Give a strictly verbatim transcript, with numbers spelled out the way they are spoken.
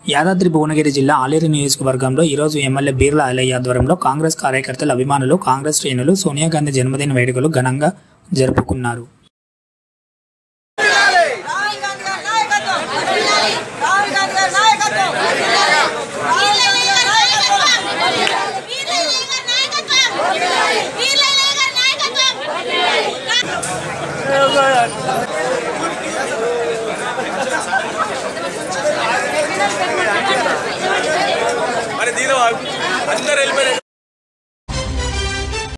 యాదాద్రి భువనగిరి జిల్లా ఆలేరు నియోజకవర్గంలో ఈరోజు ఎమ్మెల్యే బీర్ల ఐలయ్య ఆధ్వర్యంలో కాంగ్రెస్ కార్యకర్తలు, అభిమానులు, కాంగ్రెస్ శ్రేణులు సోనియా గాంధీ జన్మదిన వేడుకలు ఘనంగా జరుపుకున్నారు.